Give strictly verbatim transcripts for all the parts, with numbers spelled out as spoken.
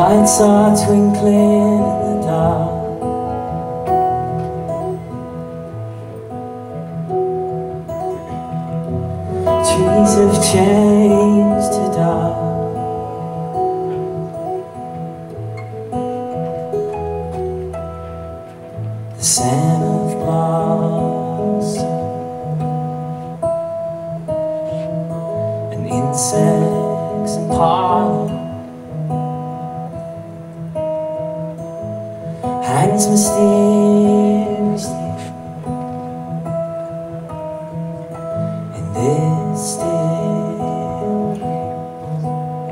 Lights are twinkling in the dark. Trees have changed to dark. The scent of blossom and insects and pollen hangs mysteriously in this still breeze.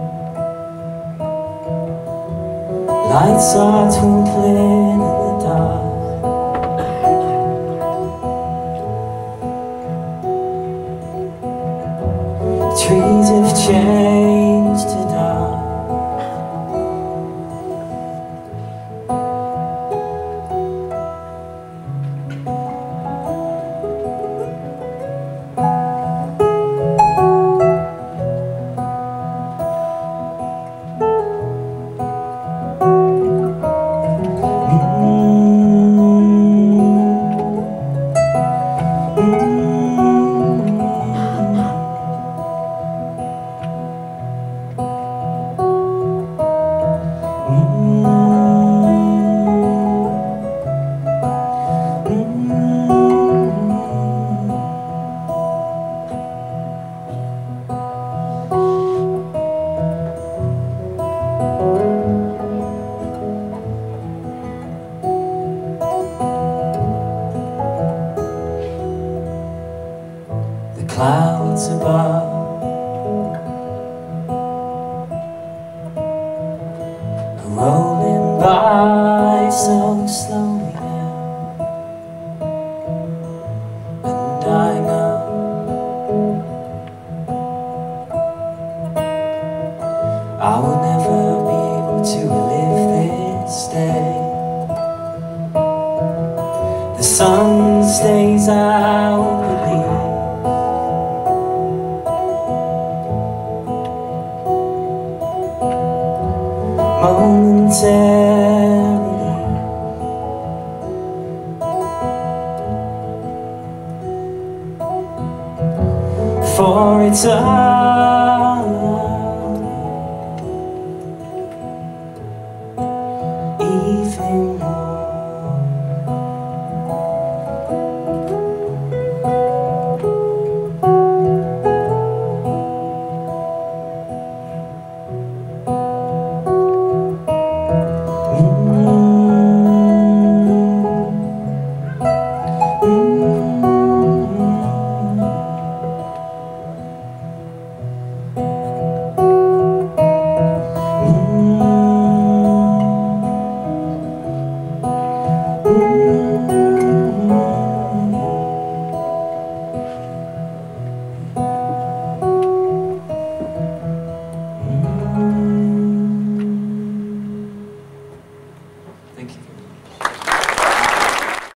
Lights are twinkling in the dark. Trees have changed to dark. Clouds above are rolling by so slowly now, and I know I will never be able to relive this day. The sun stays out, believe. Momentarily, for it's all